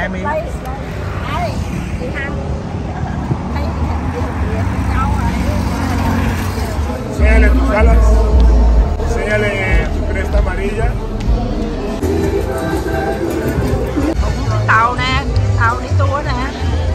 em đi. Enséñale tus alas. Enséñale tu cresta amarilla. Tàu nè, tàu đi tour nè.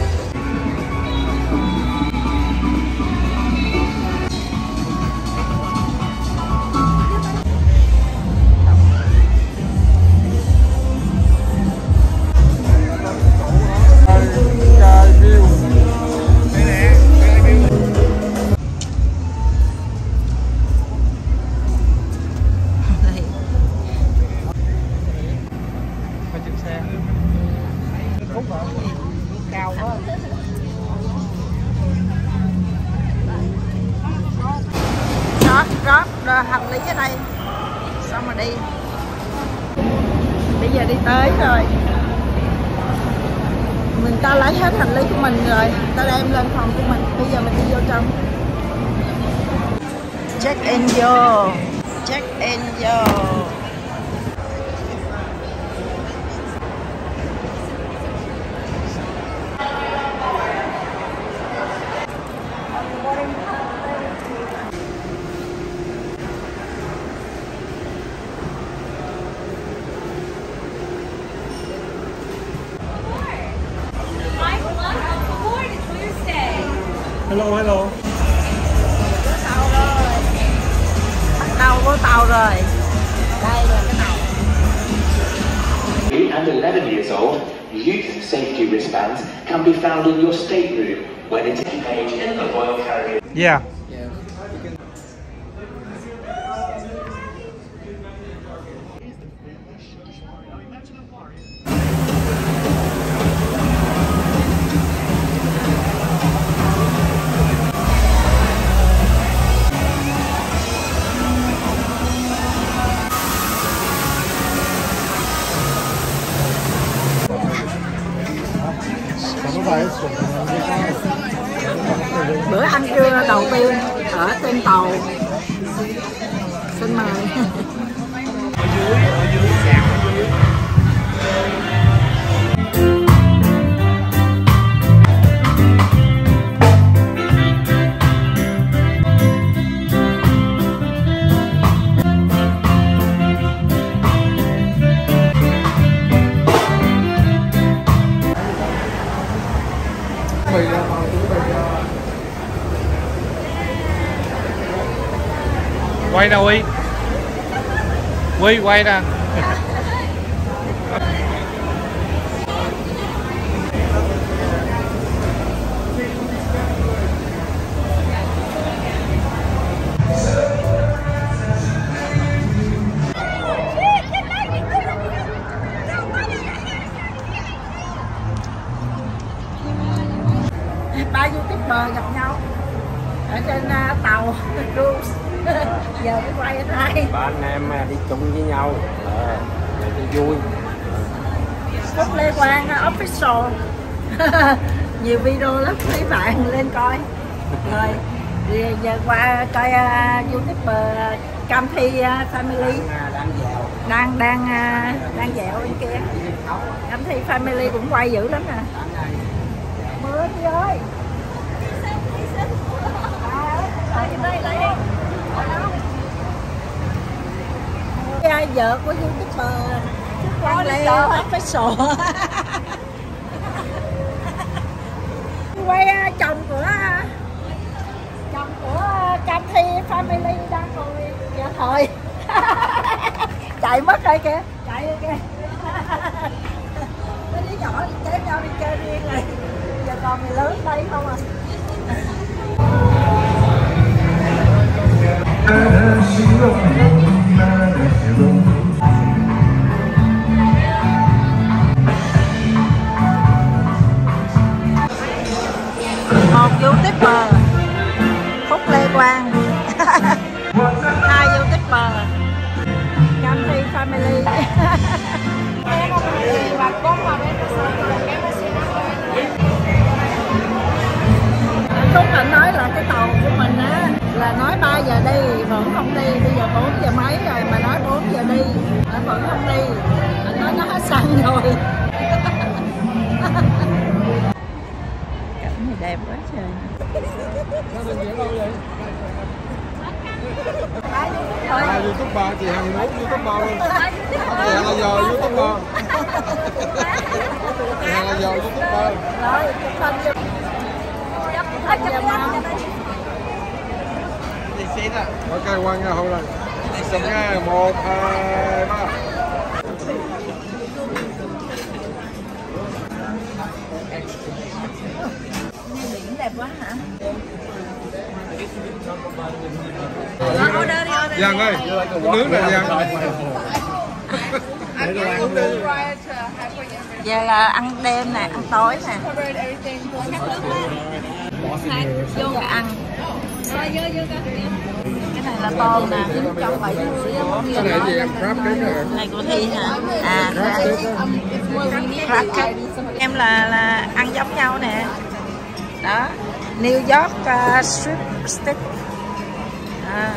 Cao quá. Rót hành lý ở đây xong rồi đi. Bây giờ đi tới rồi, người ta lấy hết hành lý của mình rồi, ta đem lên phòng của mình. Bây giờ mình đi vô trong check in vô. Hello. Tàu rồi, bắt đầu vô tàu rồi. Đây là cái tàu. And 11 years old, youth safety wristbands can be found in your stateroom when it's page in the Royal Caribbean. Yeah. Bữa ăn trưa đầu tiên ở trên tàu. Xin mời. Ở dưới sàn ở dưới. Quay đâu Quy quay nè. Ba YouTuber gặp nhau ở trên tàu cruise. Giờ mới quay ở đây. Ba anh em đi chung với nhau để cho vui. Phúc Lê Quang official. Nhiều video lắm, mấy bạn lên coi. Rồi giờ qua coi YouTuber Cam Thi Family đang dạo bên kia. Cam Thi Family cũng quay dữ lắm nè. Mưa đi ơi. Vợ của YouTuber Quang Lê official. Quay chồng của Cam Thi Family đang ngồi giờ thời. Chạy mất rồi kìa, chạy rồi kìa. Mấy đứa nhỏ đi kéo nhau đi chơi riêng rồi. Giờ còn người lớn đây không à. Một YouTuber Phúc Lê Quang. Hai YouTuber Cam Thi Family. Phúc Hạnh nói là cái tàu của mình á là nói 3 giờ đi vẫn không đi, bây giờ 4 giờ mấy rồi mà nói 4 giờ đi vẫn không đi. Anh nói nó hết xăng rồi. đẹp quá trời. YouTuber, chị Hằng muốn YouTuber luôn. Chị Hằng là giờ YouTuber. Chị Hằng là giờ YouTuber. Rồi, Ok, quăng ra hôn lên. Xong nha, 1, 2, 3. Biển đẹp quá hả? Giang ơi, nướng này Giang. Giờ là ăn đêm nè, ăn tối nè. Giờ ăn. Cái này là tôm nè, 970. Cái này gì em crab cake hả? Này của Thi hả? À, crab cake. Em là ăn giống nhau nè. Đó, New York strip steak. À.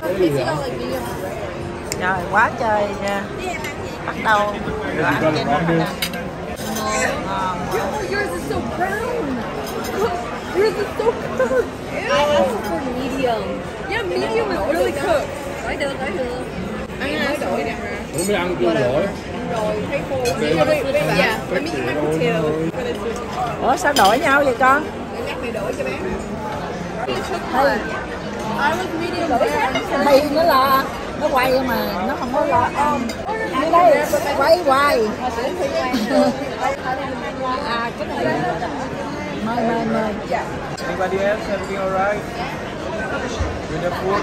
Trời quá trời. Bắt đầu đồ ăn trên đó nè. Ngon. Yours is so brown. Yours is so cooked. I asked for medium. Yeah, medium is really cooked. Đổi được. Anh đổi nè. Ủa mới ăn chưa rồi? Rồi, thấy cô. Yeah, let me try two. Ủa sao đổi nhau vậy con? Nhắc mày đổi cho bé. I was medium rare. Mì nữa là nó quay mà nó không có lo như đây quay hoài. À cái này mời. Anybody else? Everything alright? With the food?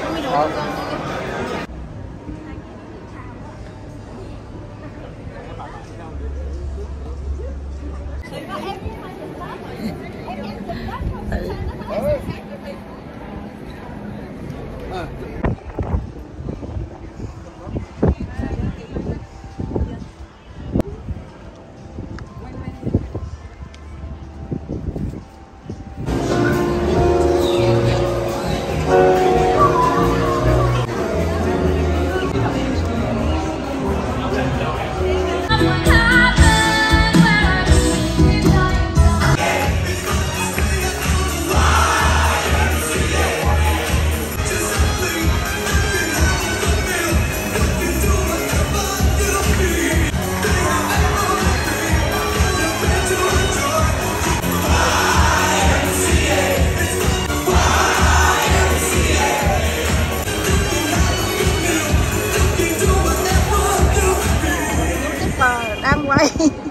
Đang quay.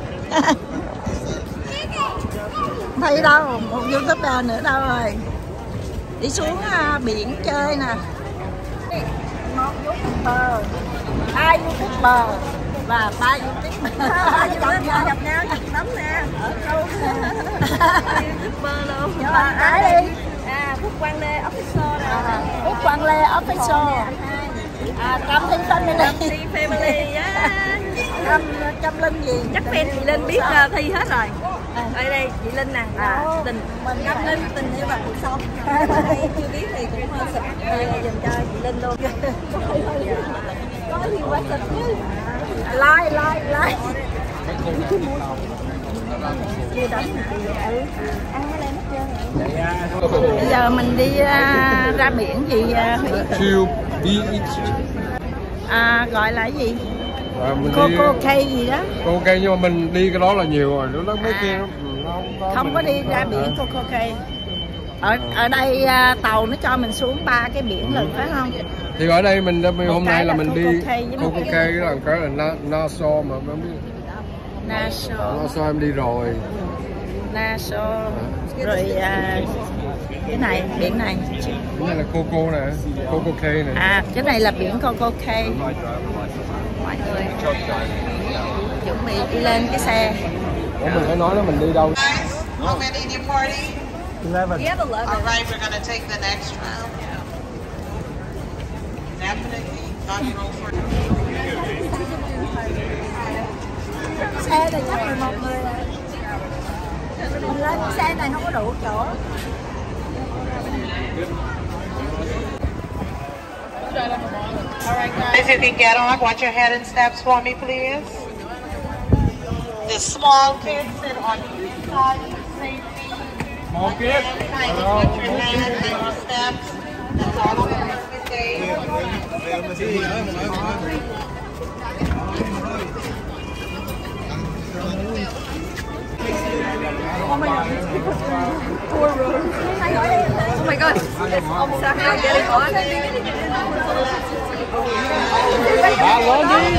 Thấy đâu, một YouTuber nữa đâu rồi. Đi xuống biển chơi nè. Một YouTuber, 2 YouTuber và 3 YouTuber. Gặp nhau chụp tấm nè. Ở đâu nè. YouTuber luôn. Ai đi? Phúc Quang Lê Official nè. Phúc Quang Lê Official. Cam Thiên Tân này nè. Family á. Cam Linh gì? Chắc fan chị Linh biết Thi hết rồi. Đây chị Linh nè. Tình Cam Linh tình yêu và cuộc sống. Chưa biết thì cũng hơi sụp. Dành cho chị Linh luôn. Có gì quá sụp chứ. Like. Chưa đánh hả? Ăn cái này hết trơn. Bây giờ mình đi ra biển gì Chill Beach. gọi là cái gì? Mình Coco Cay gì đó. Coco Cay nhưng mà mình đi cái đó là nhiều rồi, nó mấy kia nó không có đi ra biển Coco Cay. Ở đây tàu nó cho mình xuống 3 cái biển lận phải không? Thì ở đây mình hôm nay là mình đi Coco Cay là cái là Nassau mà không biết. Nassau em đi rồi. Nassau rồi cái này biển này. Cái này là Coco nè, Coco Cay nè. Cái này là biển Coco Cay. Mọi người chuẩn bị đi lên cái xe. Ủa mình phải nói đó mình đi đâu? How many in your party? 11. We have 11. All right, we're going to take the next round. Definitely not roll for Xe này chắc 11 người rồi. Mình lên xe này không có đủ chỗ. All right, guys, if you can get on, watch your head and steps for me, please. The small kids sit on each side for safety. Một kiếp. Put your hand at the steps. That's all I'm going to say. Oh my god, these people spend 4 rows. Oh my god, I'm so happy getting on. Bà lên đi.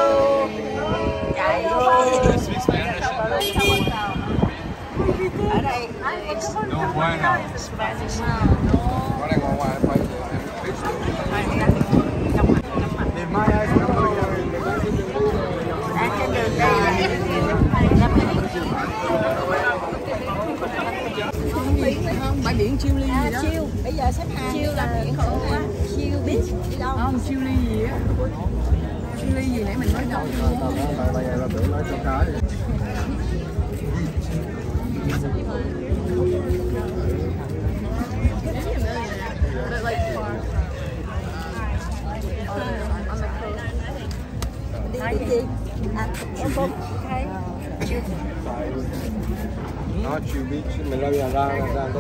Ở đây Đâu quay nào. Ở đây ngoài phải để mai ai sẽ bãi biển chiêu ly gì đó. Chiêu, bây giờ xếp hàng. Chiêu là biển khổ quá. Chiêu biết đi đâu. Không, chiêu ly gì á. Chiêu ly gì nãy mình nói đầu. bây giờ là tưởng nói cho cái. Đi gì? Em không thấy. Nó chiêu biết mình ra có.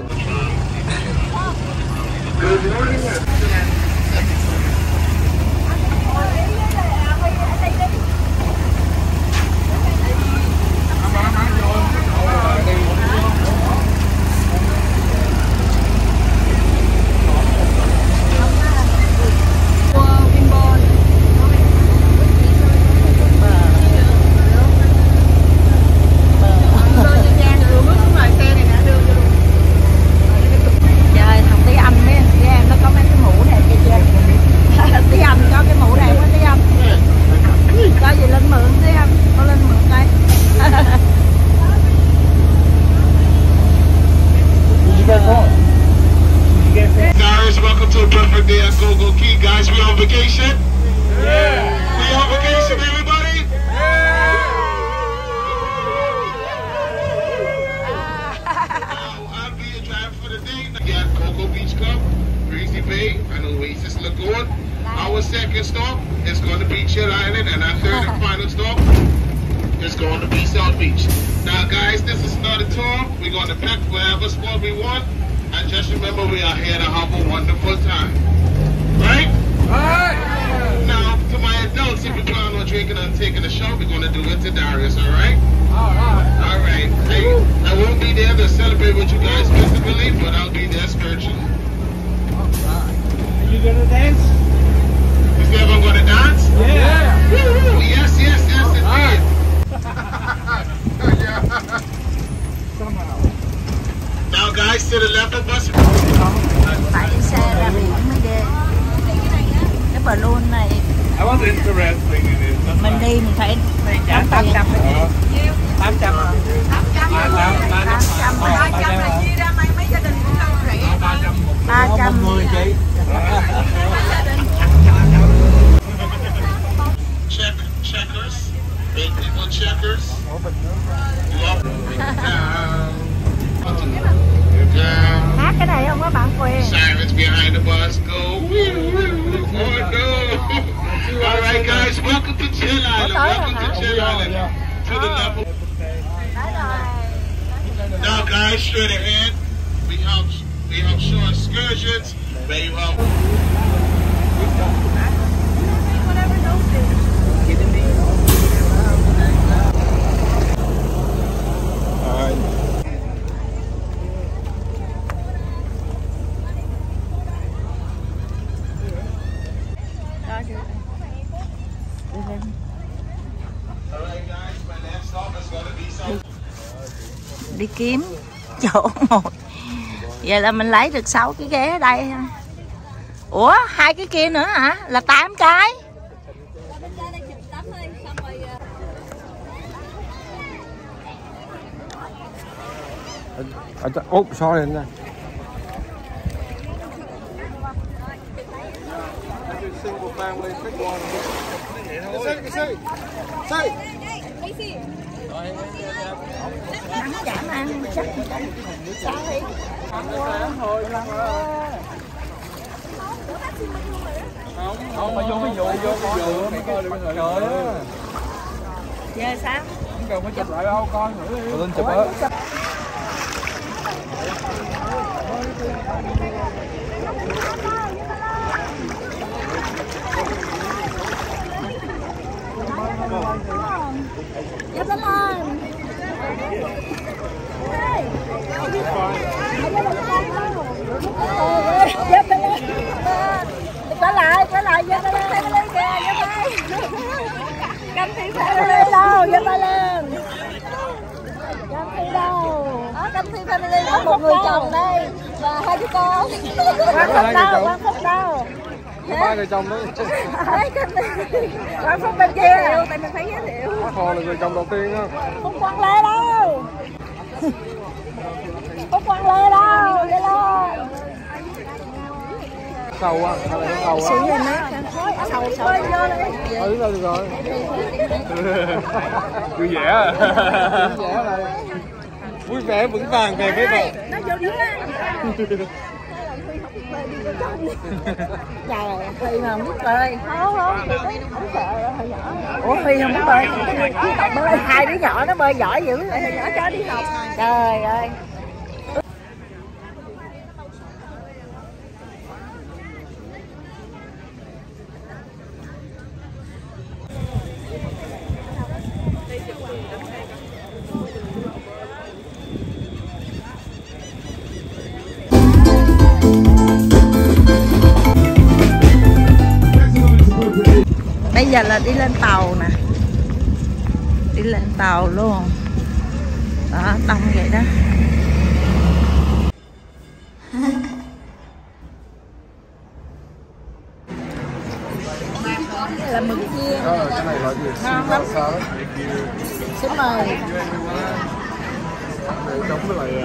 Guys, welcome to a perfect day at GoGo Key. Guys, we on vacation? Yeah. We on vacation, everybody? Yeah. Now, I'll be your driver for the day. We got Cocoa Beach Club, Breezy Bay, and Oasis Lagoon. Our second stop is going to be Chill Island, and our third and final stop is going to be South Beach. Now, guys, this is not a tour. We're going to pick wherever spot we want. And just remember, we are here to have a wonderful time. Right? Alright! Now, to my adults, if you plan on drinking and taking a shot, we're going to do it to Darius, alright? Alright. Alright. Hey, I won't be there to celebrate with you guys physically, but I'll be there spiritually. Alright. Are you going to dance? You think I'm going to dance? Yeah! Woo! Yes, indeed. Now guys, to the left of us. Phải đi xe ra biển mới ghê. Cái balloon này. I was interested in it. Mình đi mình phải trả 800 800 800 là chia ra mấy gia đình cũng đâu rẻ. 300 người chị. Checkers. Big people checkers. Hát cái này không có bạn quyền. Sirens behind the bus go. Oh no. Alright guys, welcome to Chill Island. Welcome to Chill Island. To the level. Now guys, straight ahead, we have short excursions where you have đi kiếm chỗ ngồi. Vậy là mình lấy được 6 cái ghế ở đây. Ủa 2 cái kia nữa hả? Là 8 cái. Úp xóa lên nè. Nắng giảm ăn chắc sao đi. Không, mà vô cái vụ mấy coi được trời ơi. Giờ sao? Không cần phải chụp lại đâu, coi thử đi. Lên chụp á. Giúp nó lên. Trở lại giúp nó lên kìa, giúp đây. Cam Thi Family đâu, giúp tay lên. Cam Thi đâu? Cam Thi Family có một người chồng đây và hai đứa con. Quang Phúc đâu? Ba người chồng đó. Quang Phúc bên kia. Tại mình thấy giới thiệu. Họ là người chồng đầu tiên á. Phúc Quang Lê đâu? Phúc Quang Lê đâu? Đi lên. Sầu á, hay là sầu á? Sự gì má? Sầu vô đi. Ừ, được rồi. Vui vẻ à? Vui vẻ này. Vui vẻ vững vàng về cái này. Nó vô dưới đây. Trời ơi, Phi mà không biết bơi. Không sợ, hồi nhỏ. Ủa Phi không biết bơi, bơi hai đứa nhỏ nó bơi giỏi dữ, hồi nhỏ cho đi học. Trời ơi. Bây giờ là đi lên tàu nè. Đi lên tàu luôn. Đó, đông vậy đó. Đây là mực chiên. Cái này là gì? Ngon lắm. Xin mời. Để chống với lại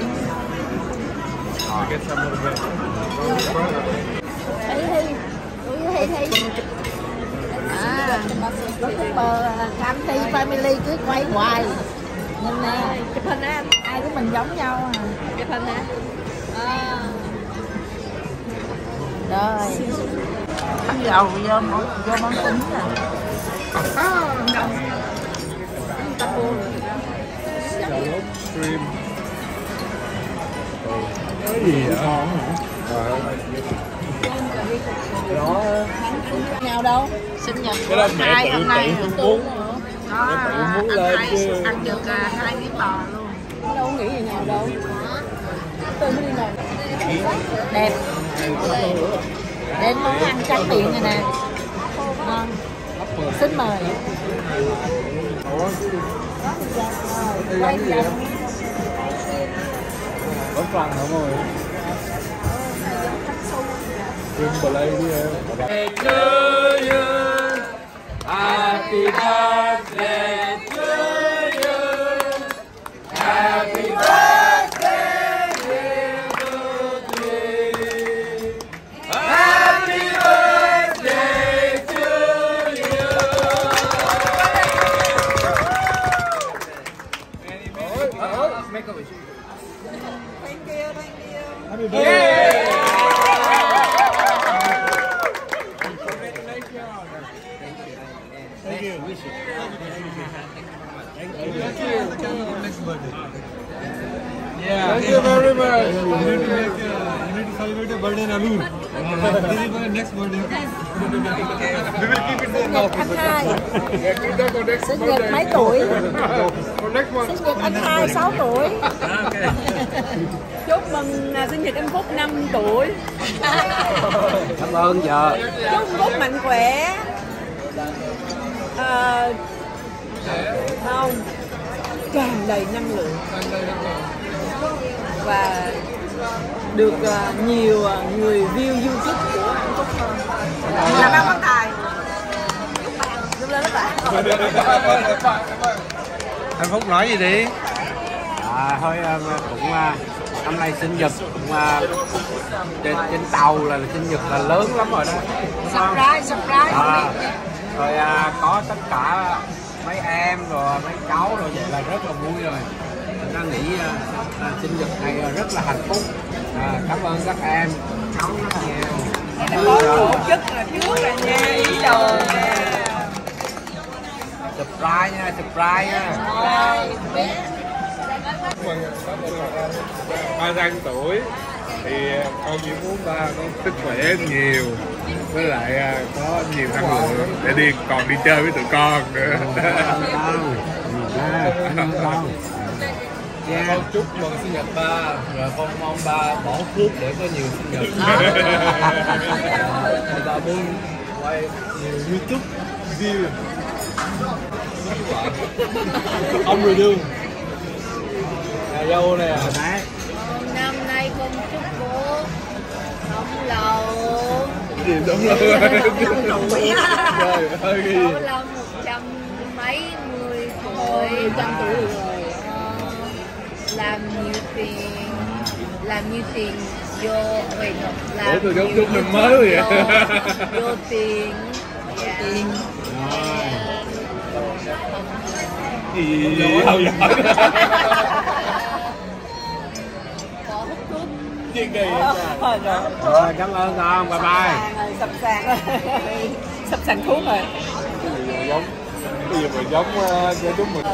Thi. YouTuber Cam Thi Family cứ quay hoài. Nhìn nè, chụp hình á, ai của mình giống nhau à. Chụp hình hả? Rồi. Bắt dầu vô món tính nè. stream. Cái gì vậy? Đó. Nào đâu? Sinh nhật của hai hôm nay muốn anh hai ăn được 2 miếng bò luôn. Đâu nghĩ gì nào đâu. Tôi mới đi làm. Đẹp. Đến món ăn tráng miệng này nè. Ngon. Xin mời. Quay gì vậy? Có phần hả mọi người? Play đi em. Happy birthday to you. Happy birthday to you. Happy birthday to you. Make a wish. Thank you. Happy birthday. Yeah. Thank you very much. You need to celebrate your birthday in Alur. This is my next birthday. We will keep it there. Sinh nhật mấy tuổi? Sinh nhật anh hai 6 tuổi. Chúc mừng sinh nhật anh Phúc 5 tuổi. Cảm ơn vợ. Chúc Phúc mạnh khỏe. Không, tràn đầy năng lượng và được nhiều người view YouTube của anh Phúc hơn. Làm ăn con tài. Giúp lên các bạn. Anh Phúc nói gì đi? Thôi cũng năm nay sinh nhật cũng trên tàu là sinh nhật là lớn lắm rồi đó. Surprise. Rồi có tất cả mấy em rồi mấy cháu rồi vậy là rất là vui rồi. Ta nghĩ sinh nhật này rất là hạnh phúc. Cảm ơn các em cháu rất nhiều. Có tổ chức là trước là nha, ý đồ nè. Surprise nha. 2 tuổi. thì con chỉ muốn ba con sức khỏe nhiều, với lại có nhiều năng lượng để còn đi chơi với tụi con nữa. Con chúc mừng sinh nhật ba, rồi con mong ba bỏ thuốc để có nhiều sinh nhật. Ba muốn quay nhiều YouTube view. Ông rồi đương. Nhà dâu nè. Năm nay con chúc bố sống lâu. Gì sống lâu? Sống lâu 100 mấy mươi tuổi. 100 tuổi rồi. Làm nhiều tiền vô về làm tôi giống chúc năm mới vậy. Vô tiền. Tiền. Gì không giỏi. Gì kỳ rồi, cảm ơn con, bye bye. Sắp sàn thuốc rồi. Cái gì mà giống cho chúng mình.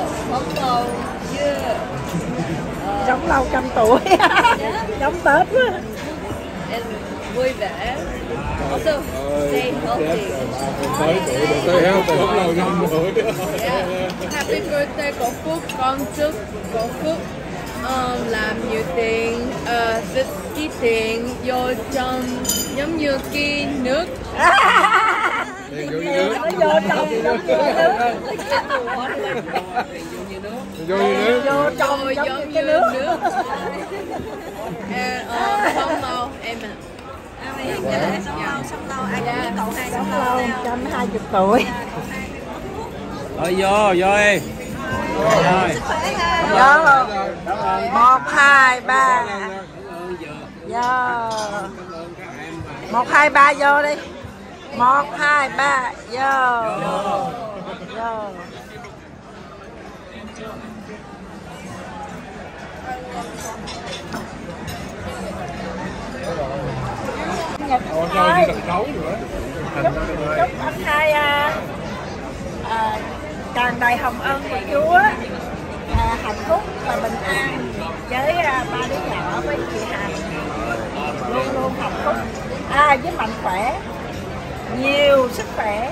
Sống lâu 100 tuổi. Giống Tết quá. Vui vẻ. Also, stay healthy. Tới tuổi được tới heo từ lúc lâu năm tuổi. Happy birthday cổ Phúc, con chúc cổ Phúc làm nhiều tiền, ít tiền vô trong giống như cái nước. Nó vô trong giống như nước. Vô trong giống như nước. Sống lâu em ạ. Sống lâu, ai cũng biết cậu hai sống lâu. 120 tuổi. Rồi vô đi. Rồi. Vô. 1, 2, 3. Vô. 1, 2, 3 vô đi. 1, 2, 3 vô. Vô. Nhật ơi, chúc anh hai tràn đầy hồng ân của Chúa, hạnh phúc và bình an với ba đứa nhỏ với chị Hằng, luôn luôn hạnh phúc, với mạnh khỏe, nhiều sức khỏe.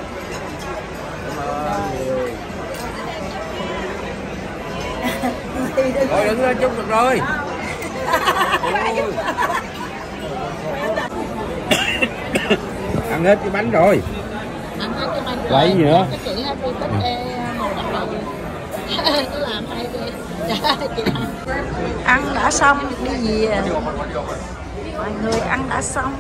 Rồi đứng lên chúc được rồi. Ăn hết cái bánh rồi. Ăn hết cái bánh rồi. Vậy gì nữa? Cái chị happy birthday màu đỏ đầu. Nó làm hay ghê. Ăn đã xong đi về. Mọi người ăn đã xong.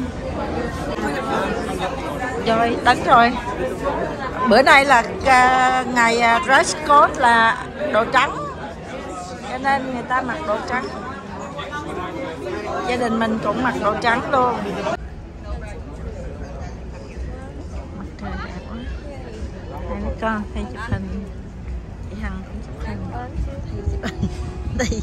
Rồi đến rồi. Bữa nay là ngày dress code là đồ trắng, cho nên người ta mặc đồ trắng. Gia đình mình cũng mặc đồ trắng luôn. Mặt trời đẹp quá. Hai đứa con hay chụp hình. Chị Hằng cũng chụp hình. Đi.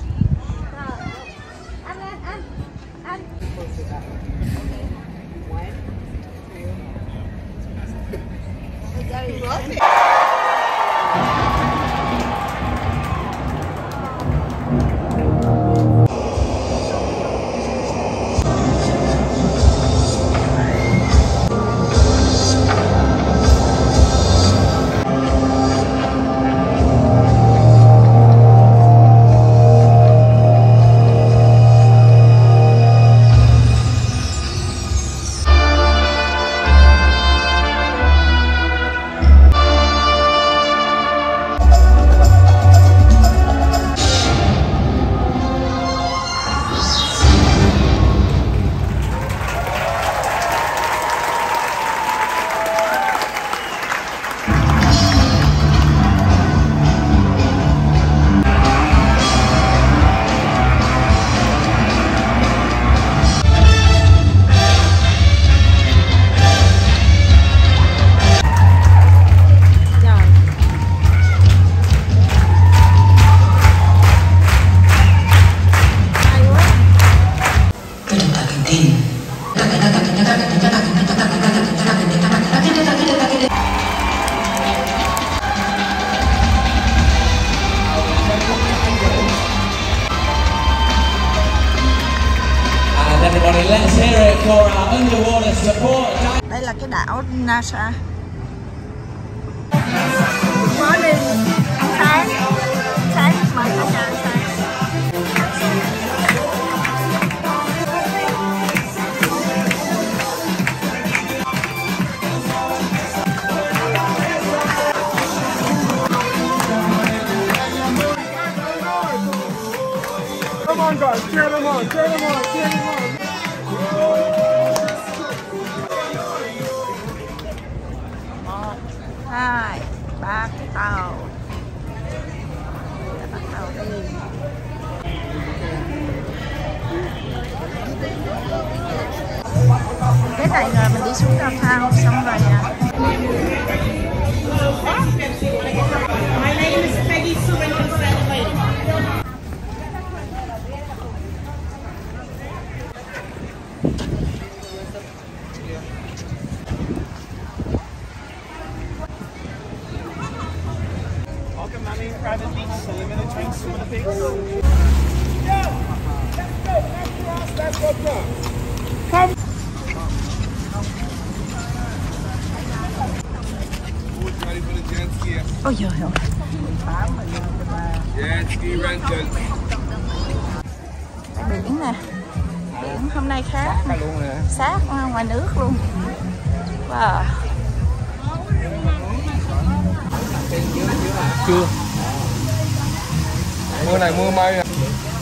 Đây là cái đảo Nassau. Morning. Sáng mời cả nhà ăn sáng. Come on guys, cheer them on, cheer them on, cheer them on. 1, 2, 3 cái tàu. Bắt đầu đi. Cái này rồi mình đi xuống downtown xong rồi nha. My name is Peggy Surrender Lady. Welcome, mommy. Private beach, so limited drinks, swim in the pigs. That's what's up. Come. Ready for the jet ski? Ôi giời ơi. Jet ski rental. Biển nè. Biển hôm nay khác nè. Sát ngoài nước luôn. Wow. Chưa. Mưa này mưa may nè.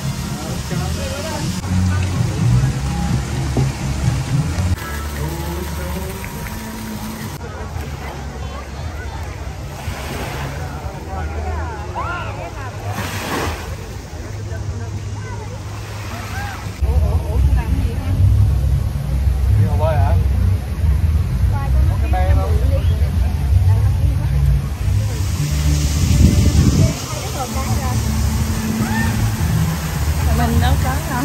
Mình đâu có đâu.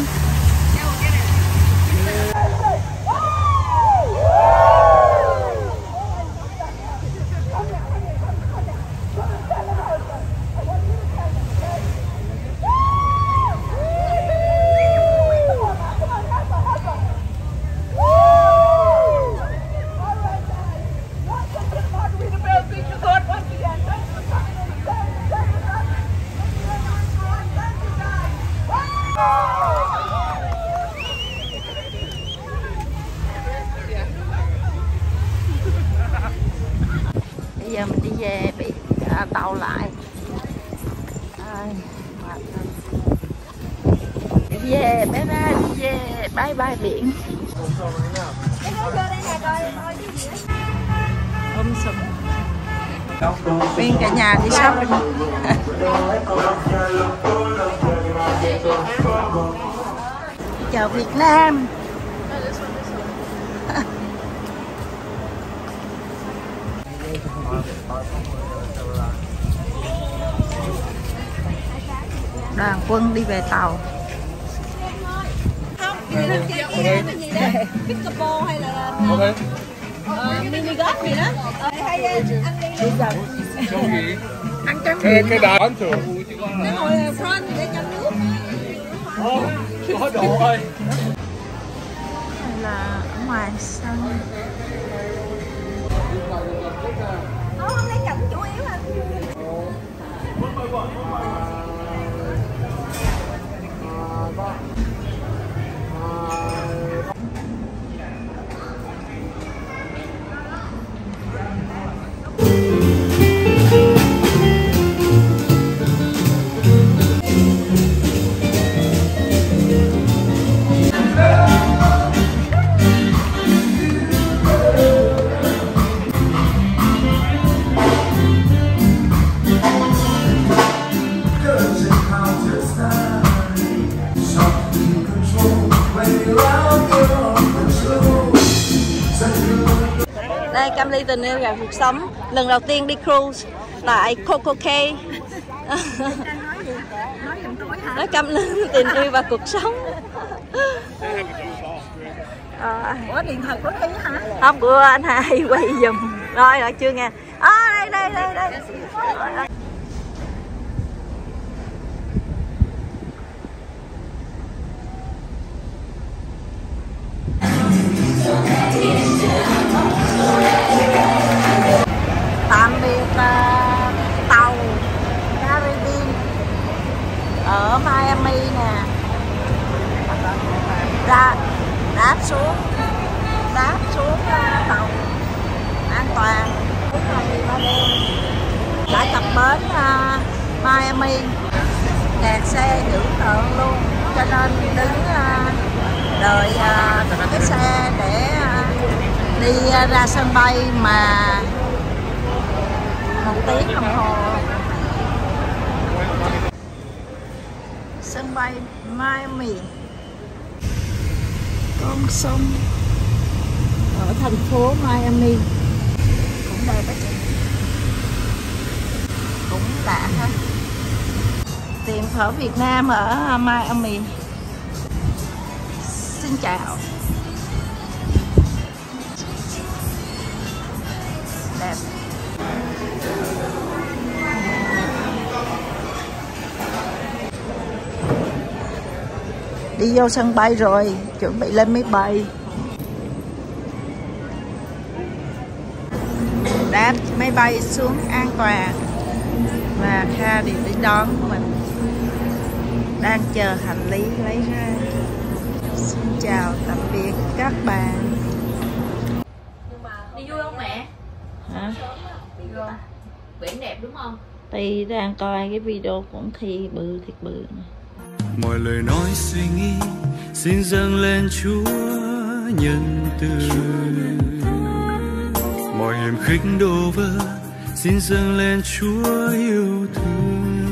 Bây giờ mình đi về bị tàu lại. Đi về, bye bye, đi về, bye bye biển. Ôm sùm. Nguyên cả nhà đi shopping. Chào Việt Nam. Đoàn quân đi về tàu. Không, cái gì đó? Pickleball hay là mini golf gì đó? Hay ăn đi. Ăn cơm cái đá bắn thử. Nó ngồi front để trong nước. Có độ ơi. Đây là ở ngoài sân. Hôm nay cảnh chủ yếu là đây Cam Ly tình yêu và cuộc sống. Lần đầu tiên đi cruise tại Coco Cay. Nói Cam Ly tình yêu và cuộc sống. Ủa điện thoại của Thi hả? Không, của anh Hai quay giùm. Rồi chưa nghe. Đây. Miami. Kẹt xe dữ tợn luôn, cho nên đứng đợi cái xe để đi ra sân bay mà 1 tiếng đồng hồ. Sân bay Miami, con sông ở thành phố Miami cũng đẹp đó chị, cũng lạ ha. Tiệm phở Việt Nam ở Miami. Xin chào. Đẹp. Đi vô sân bay rồi, chuẩn bị lên máy bay. Đáp máy bay xuống an toàn và Kha đi đón mình. Đang chờ hành lý lấy ra. Xin chào tạm biệt các bạn. Đi vui không mẹ? Hả? Đi vui. Biển đẹp đúng không? Thì đang coi cái video cũng thi bự thiệt bự này. Mọi lời nói suy nghĩ xin dâng lên Chúa nhân từ. Mọi hiềm khích đổ vỡ xin dâng lên Chúa yêu thương.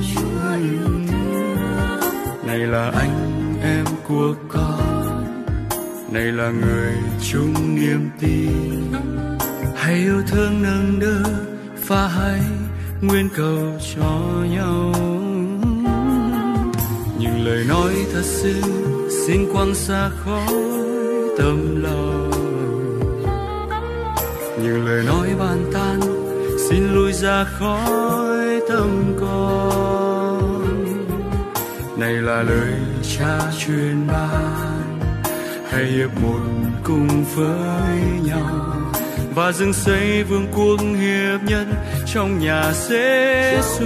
Này là anh em của con, này là người chung niềm tin. Hãy yêu thương nâng đỡ và hãy nguyện cầu cho nhau. Những lời nói thật sự xin quăng xa khỏi tâm lòng. Những lời nói ban tan xin lui ra khỏi tâm con. Này là lời cha truyền ban, hãy hiệp một cùng với nhau và dựng xây vương quốc hiệp nhân trong nhà Giê-xu.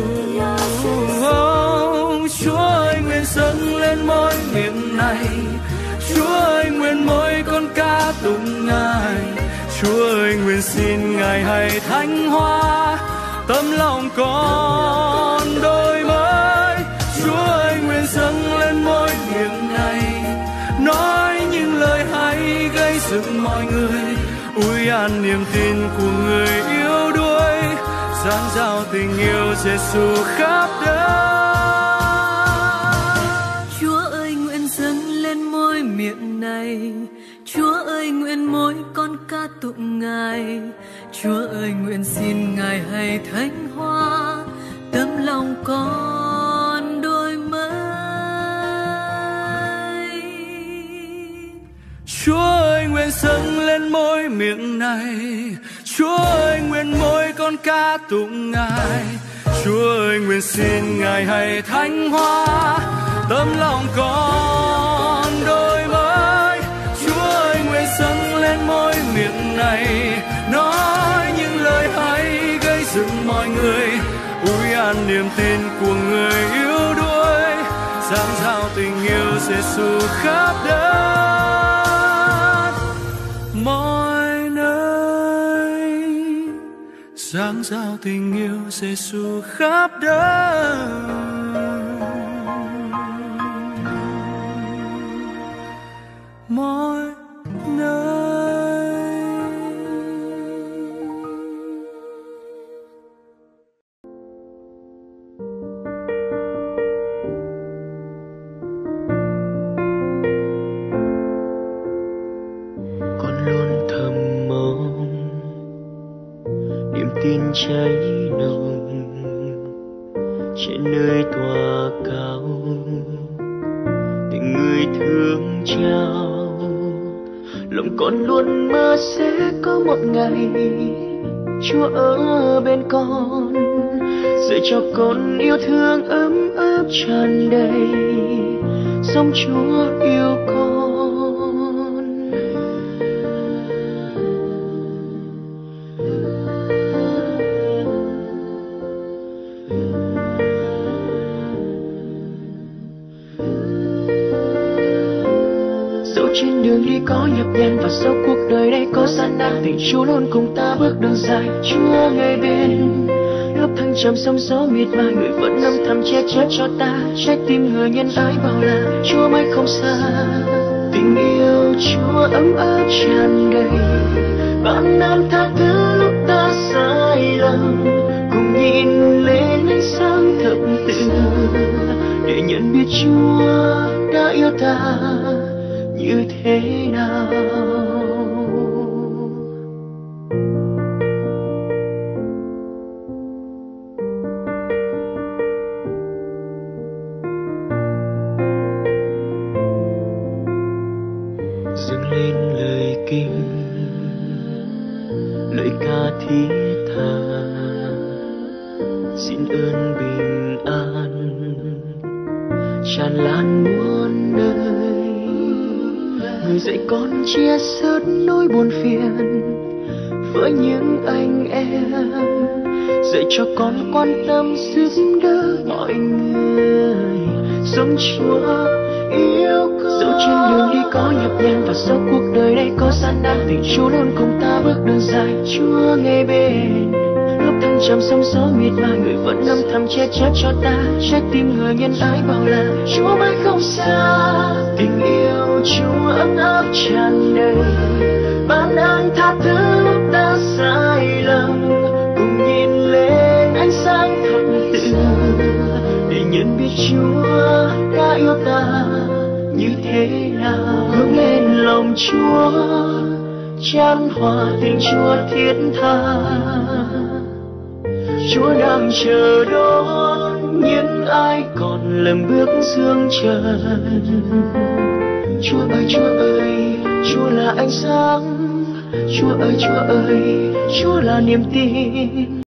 Chúa ơi nguyện dâng lên môi miệng này, Chúa ơi nguyện mỗi con ca tụng Ngài. Chúa ơi nguyện xin Ngài hãy thánh hóa tấm lòng con đổi mới. Chúa ơi nguyện dâng lên môi miệng này, nói những lời hay gây dựng mọi người. Ui an niềm tin của người yêu đuối, dáng dao tình yêu Giê-xu khắp đất. Chúa ơi nguyện dâng lên môi miệng này, Chúa ơi nguyện mỗi con ca tụng Ngài. Chúa ơi nguyện xin Ngài hãy thánh hóa tấm lòng con đổi mới. Chúa ơi nguyện dâng lên môi miệng này, Chúa ơi nguyện mỗi con ca tụng Ngài. Chúa ơi nguyện xin Ngài hãy thánh hóa tấm lòng con đổi mới. Chúa ơi nguyện dâng lên môi miệng này, nói những lời hay gây dựng mọi người. Ui an niềm tin của người yêu đuối, dáng dao tình yêu Giê-xu khắp đất mọi nơi. Dáng dao tình yêu Giê-xu khắp đất mọi nơi. Con luôn thầm mong niềm tin cháy nồng trên nơi tòa cao, tình người thương trao. Lòng con luôn mơ sẽ có một ngày Chúa ở bên con, dạy cho con yêu thương ấm áp tràn đầy, giống Chúa yêu con. Trên đường đi có nhọc nhằn và sau cuộc đời đây có gian nan, tình Chúa luôn cùng ta bước đường dài. Chúa ngay bên, lúc thăng trầm sóng gió miệt mài, người vẫn âm thầm che chở cho ta. Trái tim người nhân ái bảo là Chúa mãi không xa. Tình yêu Chúa ấm áp tràn đầy, ban ơn tha thứ lúc ta sai lầm. Cùng nhìn lên ánh sáng thập tự để nhận biết Chúa đã yêu ta như thế nào. Dâng lên lời kinh, lời ca thiết tha, xin ơn bình an tràn lan muôn nơi. Người dạy con chia sớt nỗi buồn phiền với những anh em, dạy cho con quan tâm giúp đỡ mọi người. Sống Chúa yêu con, dẫu trên đường đi có nhọc nhằn và dẫu cuộc đời đây có gian nan, tình Chúa luôn cùng ta bước đường dài. Chúa ngay bên lúc thăng trầm sóng gió miệt mài, người vẫn âm thầm che chở cho ta. Trái tim người nhân ái bảo là Chúa mãi không xa. Tình yêu Chúa ấm áp tràn đầy, ban ơn tha thứ lúc ta sai lầm. Cùng nhìn lên ánh sáng thập tự để nhận biết Chúa đã yêu ta như thế nào. Hướng lên lòng Chúa chan hòa tình Chúa thiết tha. Chúa đang chờ đón những ai còn lầm bước dương trần. Chúa ơi, Chúa là ánh sáng. Chúa ơi, Chúa là niềm tin.